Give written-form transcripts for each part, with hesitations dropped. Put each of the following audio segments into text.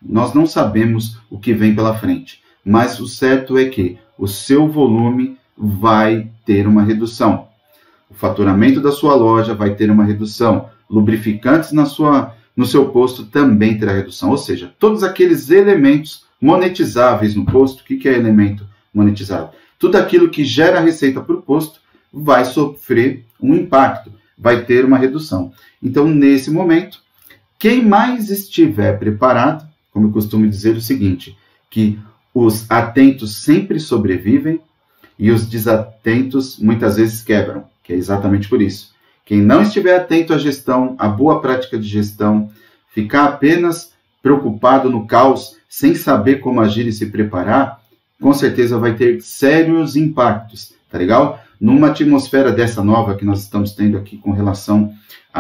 Nós não sabemos o que vem pela frente, mas o certo é que o seu volume vai ter uma redução. O faturamento da sua loja vai ter uma redução. Lubrificantes no seu posto também terá redução. Ou seja, todos aqueles elementos monetizáveis no posto. O que é elemento monetizável? Tudo aquilo que gera receita para o posto vai sofrer um impacto, vai ter uma redução. Então, nesse momento, quem mais estiver preparado, como eu costumo dizer o seguinte, que os atentos sempre sobrevivem e os desatentos muitas vezes quebram, que é exatamente por isso. Quem não estiver atento à gestão, à boa prática de gestão, ficar apenas preocupado no caos, sem saber como agir e se preparar, com certeza vai ter sérios impactos, tá legal? Numa atmosfera dessa nova que nós estamos tendo aqui com relação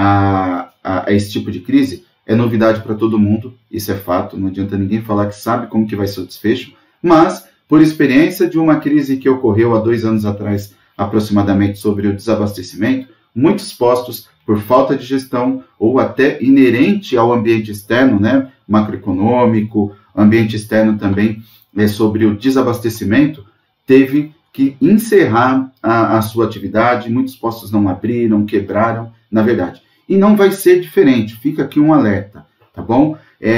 a esse tipo de crise, é novidade para todo mundo, isso é fato, não adianta ninguém falar que sabe como que vai ser o desfecho, mas por experiência de uma crise que ocorreu há 2 anos atrás, aproximadamente, sobre o desabastecimento, muitos postos, por falta de gestão ou até inerente ao ambiente externo, né, macroeconômico, ambiente externo também, sobre o desabastecimento, teve que encerrar a sua atividade, muitos postos não abriram, quebraram, na verdade. E não vai ser diferente, fica aqui um alerta, tá bom?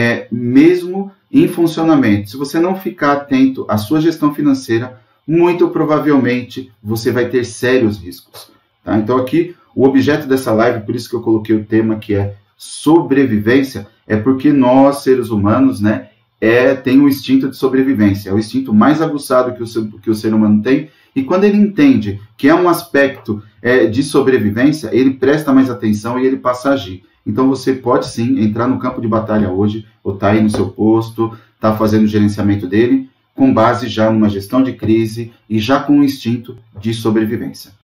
Mesmo em funcionamento, se você não ficar atento à sua gestão financeira, muito provavelmente você vai ter sérios riscos, tá? Então aqui, o objeto dessa live, por isso que eu coloquei o tema que é sobrevivência, é porque nós, seres humanos, né, tem um instinto de sobrevivência, é o instinto mais aguçado que o ser humano tem, e quando ele entende que é um aspecto de sobrevivência, ele presta mais atenção e ele passa a agir. Então você pode sim entrar no campo de batalha hoje, ou tá aí no seu posto, tá fazendo o gerenciamento dele, com base já numa gestão de crise e já com um instinto de sobrevivência.